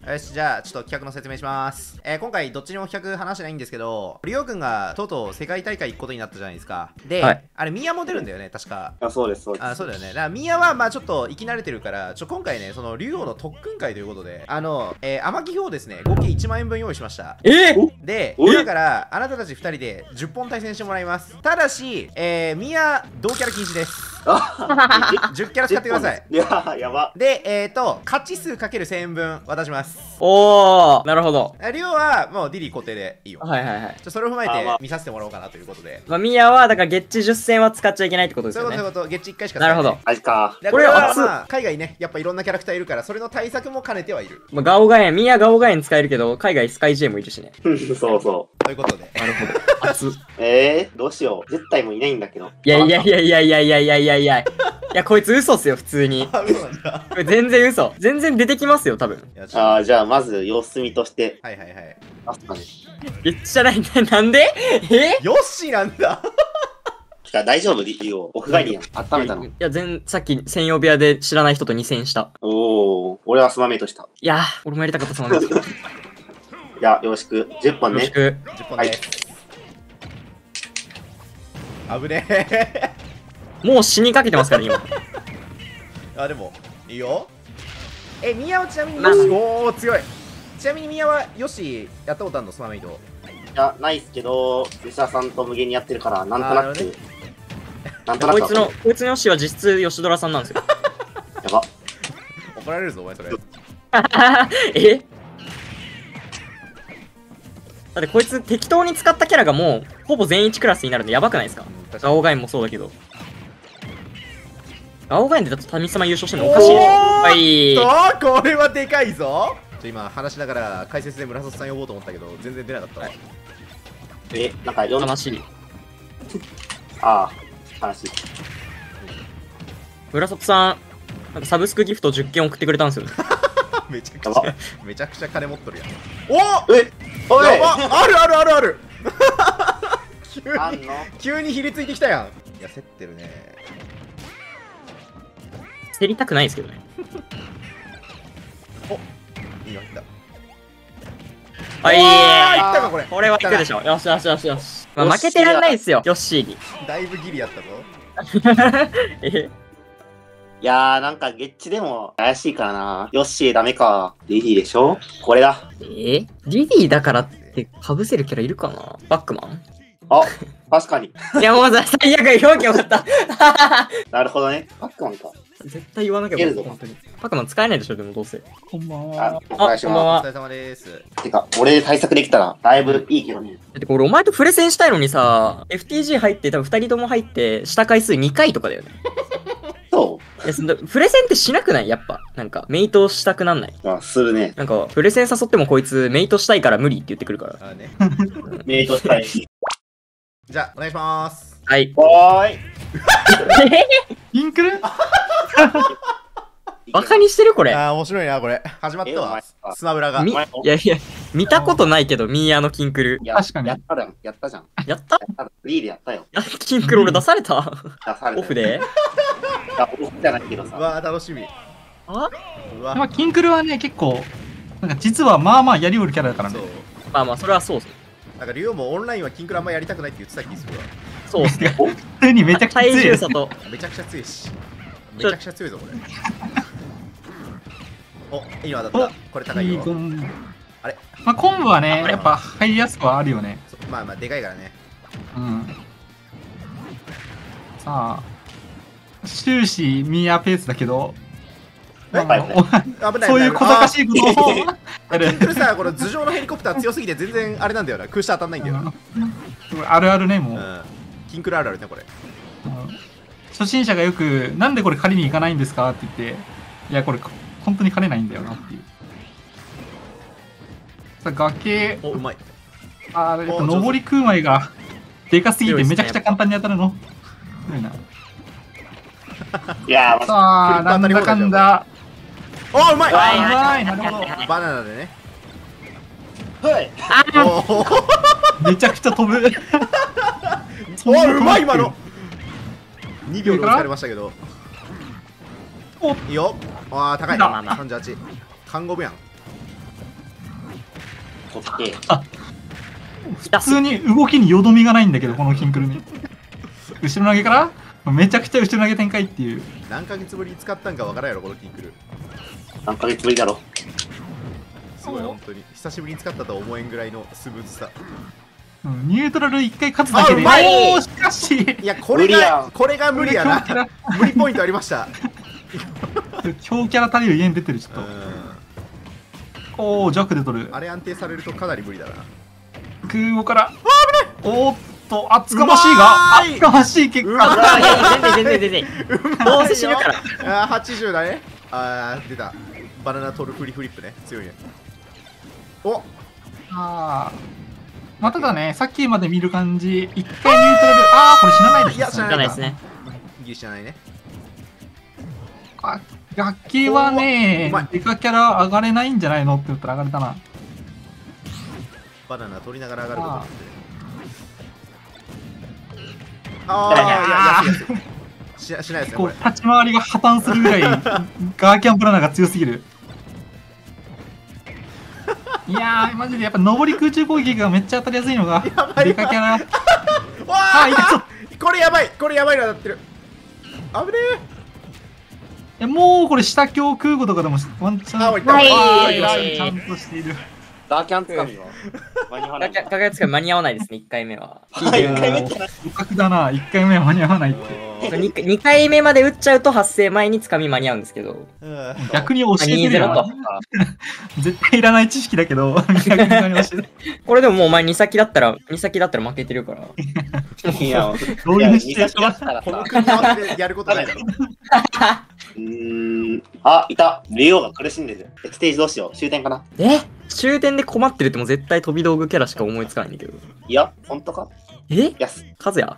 よし、じゃあちょっと企画の説明します。今回どっちにも企画話してないんですけど、リオくんがとうとう世界大会行くことになったじゃないですか。で、 はい、 あれミヤも出るんだよね、確か。 あ、そうです、そうです。 あ、そうだよね。だからミヤはまあちょっと生き慣れてるから、今回ね、その竜王の特訓会ということで、天城表をですね、合計1万円分用意しました。で、今からあなたたち2人で10本対戦してもらいます。ただし、ミヤ同キャラ禁止です。10キャラ使ってください。 いや、やば。 で、勝ち数かける1000円分渡します。 おー、なるほど。 リオはもうディリー固定でいいよ。 はいはいはい。 それを踏まえて見させてもらおうかなということで。 まあ、ミヤは、だからゲッチ10戦は使っちゃいけないってことですよね。 そういうこと、ゲッチ1回しか使えない。なるほど。 あれか。 これはまあ、海外ね、やっぱいろんなキャラクターいるから、それの対策も兼ねてはいる。 まあ、ガオガエン、ミヤガオガエン使えるけど、海外スカイ J もいるしね。 そうそということで。 なるほど。熱。 どうしよう。絶対もいないんだけど。 いやいやいやいやいやいやいやいやいや。いや、こいつ嘘っすよ、普通に。 あ、嘘なんだ。 これ全然嘘。全然出てきますよ、多分。 ああ、じゃあまず様子見として。 はいはいはい。 あったね。 めっちゃなんでヨッシーなんだ。 大丈夫リオ。屋外に温めたの。 いや、さっき専用部屋で知らない人と2戦した。 おー、俺はスマメイトした。 いや俺もやりたかったスマメイト。いや、よろしく。10本ね。 よろしく。 10本です。危ねえ。 もう死にかけてますから、今。 あ、でも、いいよ。ミヤはちなみにヨシ、おー、強い。ちなみにミヤはヨシやったことあるの、スマメイト。 いや、ないっすけど、吉田さんと無限にやってるから、なんとなく。なんとなく。 こいつのヨシは実質吉ドラさんなんですよ。 やば。 怒られるぞ、お前それ。 だってこいつ適当に使ったキャラがもうほぼ全1クラスになるんでやばくないですか？ガオガエンもそうだけど。ガオガエンでだと神様優勝してるのおかしいね。 はい。これはでかいぞ。今話しながら解説で村里さん呼ぼうと思ったけど全然出なかったわ。 なんか悲しい。 ああ、悲しい。 村里さん、なんかサブスクギフト10件送ってくれたんですよ。 めちゃくちゃ金持っとるやん。 おい、 やば、あるあるあるある。 あんの急にひりついてきたやん。いや、競ってるね。 競りたくないですけどね。 お、いいよ、いった。 はい、 いったかこれ。 これはいくでしょ。よしよしよしよし。まあ、負けてらんないですよ、ヨッシーに。 だいぶギリやったぞ。 いやー、なんかゲッチでも怪しいからな。ヨッシーダメか。リリーでしょこれだ。 リリーだからって被せるキャラいるかな？バックマン？ あ、確かに。 いやもう最悪表記よかった。 なるほどね。バックマンか。 絶対言わなきゃよかった、本当に。バックマン使えないでしょ、でもどうせ。 こんばんは。 お願いしこんばんはまお疲れ様です。 す。てか、俺で対策できたらだいぶいいけどね。 だってこれお前とプレセンしたいのにさ、FTG 入って多分2人とも入ってした回数2回とかだよね。 そういや、プレセンってしなくないやっぱ。なんか、メイトしたくなんない。 あ、するね。 なんか、プレセン誘ってもこいつメイトしたいから無理って言ってくるから。 あね。 メイトしたい。 じゃあ、お願いします。 はい。 おーい。 ピンクルバカにしてるこれ。 面白いな、これ。始まったわ。スマブラが。 いやいや、見たことないけど、ミーヤのキンクル。 確かにやったじゃん。やったじゃん。 やったリーでやったよ。 キンクル俺出された出された。 オフでオフじゃないけどさ。 うわー、楽しみ。うわ。 まあ、キンクルはね、結構、なんか実はまあまあやりおるキャラだからねそう。。 まあまあ、それはそうっす。 なんか、リオもオンラインはキンクルあんまやりたくないって言ってた気するわ。 そうっすね。 普通にめちゃくちゃ体強い。 重差と。 めちゃくちゃ強いし。めちゃくちゃ強いぞ、これ。お、いいの当たった。これ高いよ。あれまあ、コンボはね、やっぱ入りやすくはあるよね。 まあまあ、でかいからね。 うん。さあ、終始ミーアペースだけど、まあはい危ない。 そういう小賢しいことをやるキンクルさ、この頭上のヘリコプター強すぎて全然あれなんだよな。空射当たんないんだよな。 あるあるね、もう。 キンクルあるあるね、これ。 初心者がよく、なんでこれ狩りに行かないんですかって言って、いや、これ本当に狩れないんだよなっていう。さあ、崖、 お、うまい。 やっぱ上り空舞がでかすぎてめちゃくちゃ簡単に当たるの。すごいな。 いやー、 さあ、なんだかんだ。 お、うまい。 うまい、なるほど。 バナナでね。 はい。 めちゃくちゃ飛ぶ。 お、うまい、今の。2秒で押されましたけど。いいよ。ああ、高い。38。看護部やん。 こっち。 普通に動きによどみがないんだけど、このキンクルに。後ろ投げからめちゃくちゃ後ろ投げ展開っていう。 何ヶ月ぶりに使ったんかわからんやろ、このキンクル。 何ヶ月ぶりだろ。 すごい、本当に。久しぶりに使ったとは思えんぐらいのスムーズさ。 ニュートラル1回勝つだけで。 うまいおー、しかし。 いや、これが無理やな。無理ポイントありました。 強キャラたりる家に出てる、ちょっと。おー、弱で取る。 あれ安定されるとかなり無理だな。 空母から。おーっと、厚かましいが、厚かましい結果。 いや、全然。どうせ死ぬから。 ああ、80だね。ああ、出た。バナナ取るフリップね。強いね。おああ。まあ、ただね、さっきまで見る感じ、一回ニュートラル、ああ、これ死なないですね。 いや、 知らないですね。 ギリ知らないね。 あ、楽器はね、デカキャラ上がれないんじゃないのって言ったら上がれたな。 バナナ取りながら上がることになってる。ああ、いや、しないですね。 こう立ち回りが破綻するぐらいガーキャンプランナーが強すぎる。いやー、マジでやっぱ上り空中攻撃がめっちゃ当たりやすいのがデカキャラ。 わあ、これやばいの当たってる。危ねえ。もうこれ下境空母とかでもワンチャン。ちゃんとしている。 ダーキャンつかみは間に合わない。 ガーキャンつかみ間に合わないですね、1回目は。 1回目って互角だな、1回目は間に合わないって。 2回目まで打っちゃうと発生前につかみ間に合うんですけど。 逆に教えてるよ。 2-0と。 絶対いらない知識だけど、逆に教えて。 これでももうお前2先だったら負けてるから。 いや、 どういうシチュエーションだったらこの組み合わせでやることないだろ。 あ、いた。レオが苦しんでる。ステージどうしよう。終点かな。 終点で困ってるってもう絶対飛び道具キャラしか思いつかないんだけど。 いや、ほんとか。 カズヤ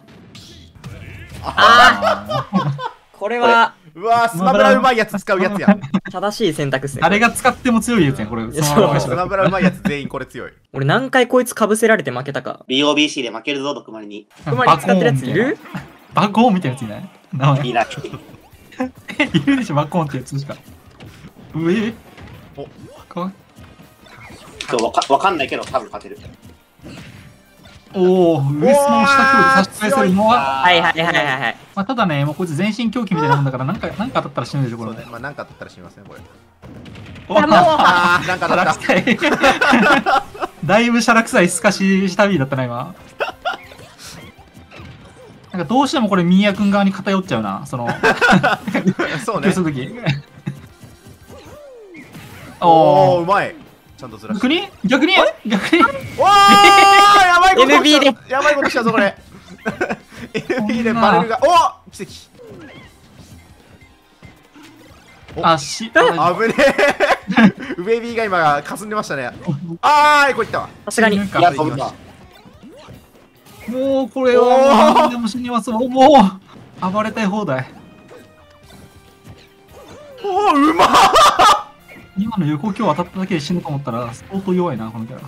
これは。 うわー、スマブラうまいやつ使うやつや。 正しい選択っすね。 誰が使っても強いやつやん、これ。 スマブラうまいやつ全員これ強い。 俺何回こいつ被せられて負けたか。 BOBC で負けるぞ、毒丸に。 毒丸に使ってるやついる？ バコーンみたいなやついない？名前。 いない。 いるでしょ、バコーンってやつしか。上わかんないけど、多分勝てる。 おお、ウエスの下黒で差し返せるのは。 はい。 まあ、ただね、もうこいつ全身狂気みたいなもんだから、なんか当たったら死ぬでしょ、これ。 まあ、なんか当たったら死にますね、これ。 なんか当たった。 だいぶシャラ臭いスカシしたビーだったな、今。なんかどうしてもこれ、ミーヤくん側に偏っちゃうな、その。 そうね。 おお、うまい。ちゃんとずらして。 逆にわー、やばいこと NB でやばいことしたぞ、これ。NB でバレルが。お奇跡。危ねえ。ウベビーが今、かすんでましたね。これいったわ。 さすがに。 いや、飛ぶな。 もうこれは何でも死にますわ。もう暴れたい放題。 うまっ。 今の横今日当たっただけで死ぬと思ったら相当弱いな、このキャラ。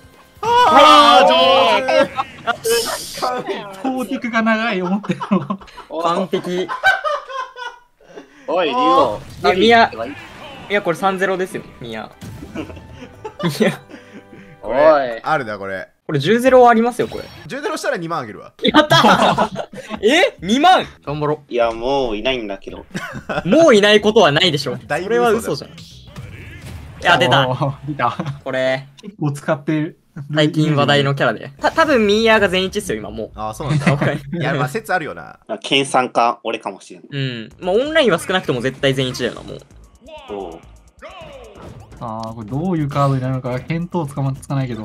攻撃が長い、思ってるの。 完璧。 おい、リオ。 ミヤ、これ 3-0 ですよ、ミヤ。 おい。 あるな、これ。 これ10-0ありますよ、これ。 10-0したら2万あげるわ。 やったー2万頑張ろいや、もういないんだけど。 もういないことはないでしょ。 だいぶそれは嘘じゃん。いや、出た。これ。 結構使ってる。 最近話題のキャラで。多分ミーヤーが全一っすよ、今もう。 ああ、そうなんだ。いや、まあ説あるよな。 研鑽か、俺かもしれん。 まあオンラインは少なくとも絶対全一だよな、もう。 これどういうカードになるのか見当つかないけど。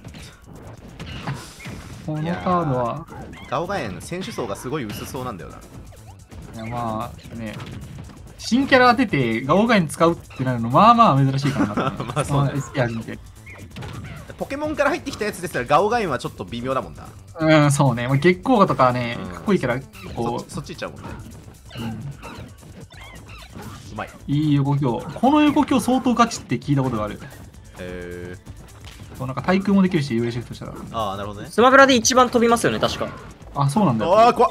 このカードは。 ガオガエン、選手層がすごい薄そうなんだよな。 いや、まあね。新キャラ出てガオガエン使うってなるのまあまあ珍しいからな。 まあそうね。ポケモンから入ってきたやつですらガオガエンはちょっと微妙だもんな。 そうね。月光河とかね、かっこいいキャラそっちいっちゃうもんね。うまい。 いい横強。この横強相当ガチって聞いたことがある。なんか対空もできるし、上シフトしたら。 ああ、なるほどね。 スマブラで一番飛びますよね、確か。 あ、そうなんだ。 ああ、怖っ。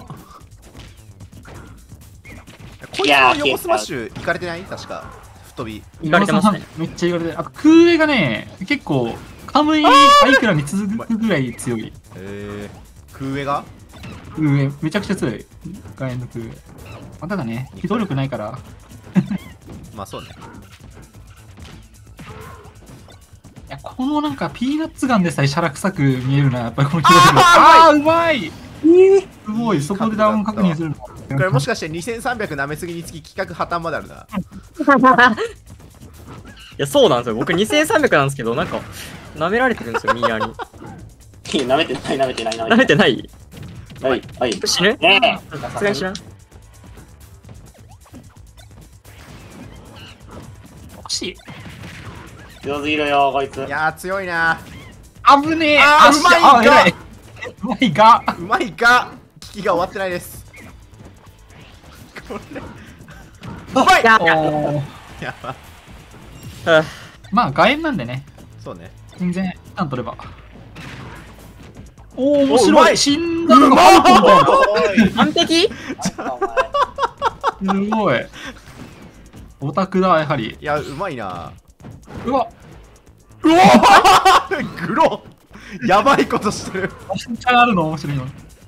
こいつの横スマッシュいかれてない？確か。吹っ飛び。 いかれてますね。 めっちゃいかれてる。あと空上がね、結構カムイアイクラに続くぐらい強い。 空上が上、めちゃくちゃ強い。外縁の空上。ただね、機動力ないから。 まあそうね。 いや、このなんかピーナッツガンでさえシャラ臭く見えるな、やっぱりこの機動力。ああ、うまい。すごい、そこでダウン確認するの。これもしかして2300舐めすぎにつき企画破綻まであるな。 いや、そうなんですよ。僕2300なんですけど、なんか、舐められてるんですよ、ミーヤーに。 舐めてない、舐めてない、 舐めてない。 はい、はい。 死ぬねえ。 さすがに死ぬ。 惜しい。 強すぎるよ、こいつ。 いやー強いな。 あぶねえ。 あーうまいが偉うまいが。 うまいが危機が終わってないです。これうまい。 ややば。 まあ、外縁なんでね。 そうね。 全然、一旦取れば。おお、面う白い。 まい死んだのがハルトみたいな。 完璧すごい。オタクだ、やはり。 いやうまいな。 うわ、 うわグロやばいことしてる。 ワンチャンあるの面白いの。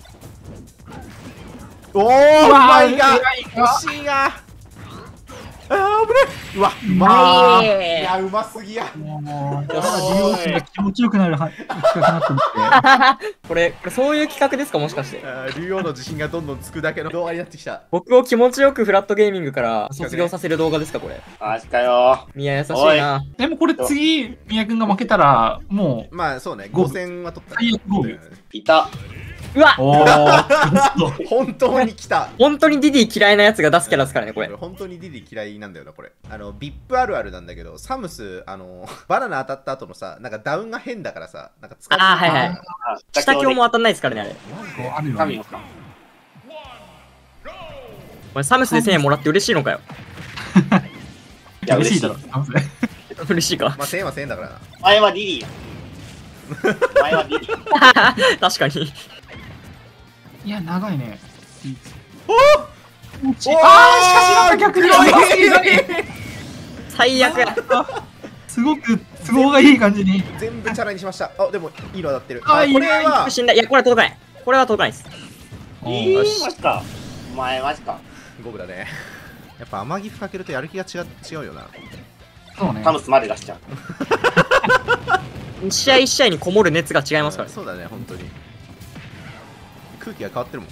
おおうまいがうまいが惜しいが。あー危ねえ。うわうままいーいやうますぎや。 もう、だから利用者が気持ちよくなる企画になって思って。 これそういう企画ですかもしかして。 竜王の自信がどんどんつくだけの動画になってきた。 僕を気持ちよくフラットゲーミングから卒業させる動画ですかこれ。 マジかよ。 ミヤ優しいな。 でもこれ次、宮君が負けたら、もう、 まあそうね、5戦は取った。 最悪ゴール。 いた。 うわおー、 本当に来た。 本当にディディ嫌いなやつが出すキャラですからねこれ。 本当にディディ嫌いなんだよなこれ。ビップあるあるなんだけど、サムスバナナ当たった後のさ、なんかダウンが変だからさ、なんか使って。 ああはいはい。下強も当たんないですからねあれ。 あるよね。 これサムスで1000円もらって嬉しいのかよ。 いや、嬉しいだろ。 嬉しいか。 まあ1000円は1000円だからな。 前はディリー。前はディリー。 確かに。 いや、長いね。 おあー、しかしなんか逆に最悪や。 すごく都合がいい感じに。 全部チャラにしました。あ、でもいいの当たってる。 あこれは死んだ。いやこれは届かない。これは届かないです。 マジか。お前マジか。 五分だね。やっぱ天城かけるとやる気が違うよな。 そうねサ。ムスまで出しちゃう。 一試合一試合にこもる熱が違いますからね。 そうだね、本当に。空気が変わってるもん。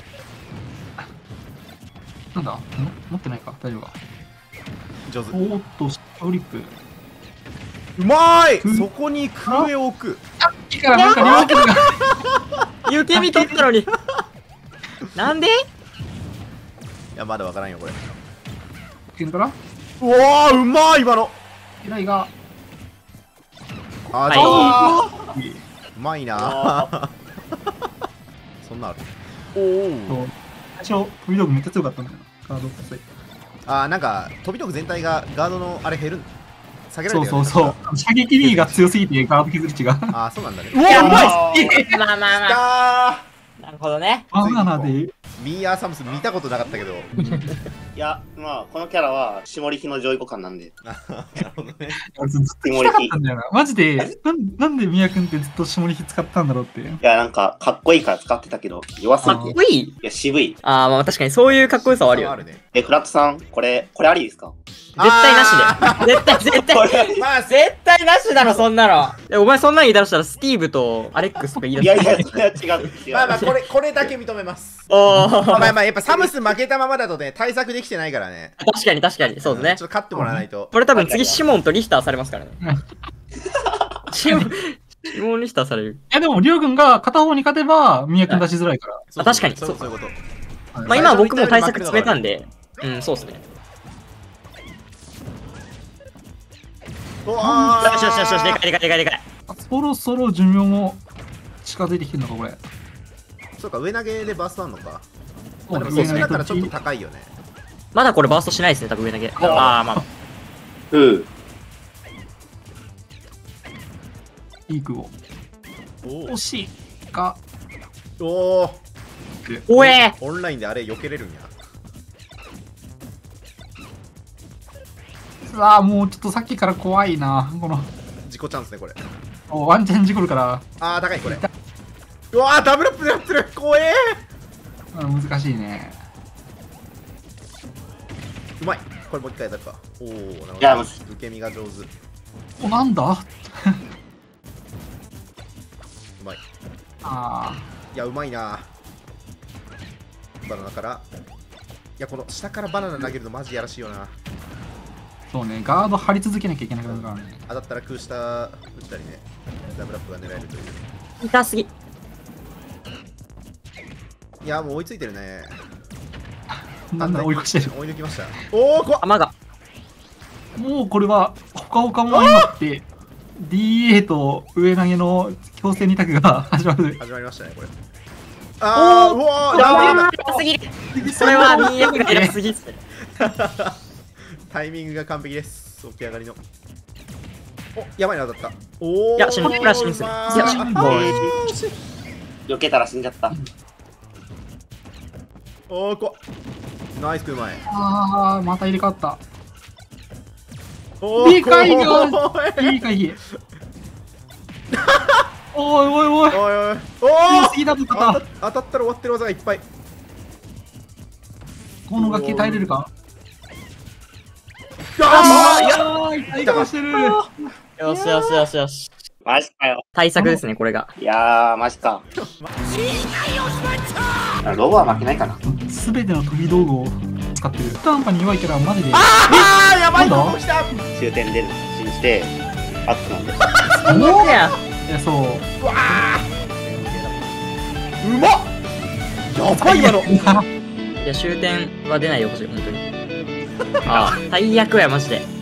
なんだ持ってないか大丈夫か。 上手。 おーっと、ショーリップ。 うまーい。そこに空へ置く。 いいからなんか両手が。 受け身取ったのに。なんで？ いや、まだわからんよ、これ。 君からうわー、うまー、今の。 依頼が。 あー、 はいちょっと。うまいな。そんなある。おお。 最初、飛び道具めっちゃ強かったんだよな。カードってさ。 あー、なんか飛び道具全体がガードのあれ減る。下げられてる。 そうそうそう。射撃力が強すぎてガード削り値が。 あー、そうなんだね。 いやうまい。 まあまあまあ。なるほどね。 バナナで。 ミーヤーサムス見たことなかったけど。 いや、まあ、このキャラは、下り日の上位互換なんで。 なるほどね。 ずっと聞きたかったんだよな。マジで、なんで宮君ってずっと下り火使ったんだろうって。 いや、なんか、かっこいいから使ってたけど、弱すかぎ。 ってこいい。 いや、渋い。 ああまあ確かにそういうかっこよさはあるよ。 あるね。 フラットさん、これありですか？ 絶対なしで。絶対。 まあ、 絶対なしだろそんなの。お前そんなん言い出したらスティーブとアレックスとか言い出した。 いやいや、それは違う。違う。 まあまあ、これだけ認めます。 おーまあまあ、やっぱサムス負けたままだとね、対策できてないからね。 確かにそうですねちょっと勝ってもらわないと。 これ多分次シモンとリヒターされますからね。シモンリヒターされる。 いやでも、りょう君が片方に勝てば、宮君出しづらいから。 そう確かにそういうこと。 まあ今は僕も対策詰めたんで、うんそうですね。 おーよしでかい。 そろそろ寿命も近づいてきてるのか、これ。 そうか、上投げでバーストあんのか。まあでも、 上それだったらちょっと投げ高いよね。 まだこれバーストしないですね多分上投げ。ああまあ。 うん。 いい句を。 お惜しいか。 おーおえオンラインであれ避けれるんや。 うわあ、もうちょっとさっきから怖いな。この。 自己チャンスね、これ。 ワンチャン事故るからあー高いこれ。うわーダブルアップでやってる怖え難しいね。 うまいこれもう一回やるか。おおなるほど。 いやもう受け身が上手。うなんだまい。 あいやうまいな。バナナからいやこの下からバナナ投げるのマジやらしいよな。 そうね、ガード張り続けなきゃいけなくなるからね。 当たったら空下打ったりね、ダブルアップが狙えるという。 痛すぎ。 いやもう追いついてるね。 なんだ追い越してる。 追い抜きました。おお怖っ。 弾が。 もうこれは、ほかほかも相まって、DA と上投げの強制2択が始まる。 始まりましたねこれ。あーうわーやばい偉すぎる。それはミーヤが偉すぎっすね。 タイミングが完璧です。起き上がりの。おやばいな当たった。おおいや死ぬこれは死ぬっすね。いや死ぬ避けたら死んじゃった。 おお怖っ。ナイスクうまい。 あー、また入れ替わった。 おーでかいよ怖いいい回避。おいおいおい。 おいおいおお強すぎだと当か。 たったら終わってる技がいっぱい。 この崖耐えれるか。 あー、痛い顔してる。 よしよしよしよし。 マジかよ。 対策ですね、これが。 いやー、マジか。ロボは負けないかな。 すべての飛び道具を使ってる。中途半端に弱いキャラはマジで。 あーやばいとこ来た。 終点で信じて、バックなんで。 おおや。 いや、そう。 うわーうまっやばい今の。 いや、終点は出ないでほしい、本当に。ああ、最悪や、マジで。